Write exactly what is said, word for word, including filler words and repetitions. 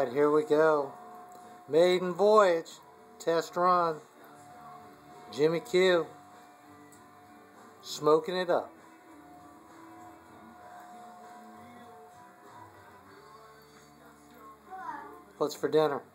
Alright, here we go. Maiden voyage. Test run. Jimmy Q. Smoking it up. What's for dinner?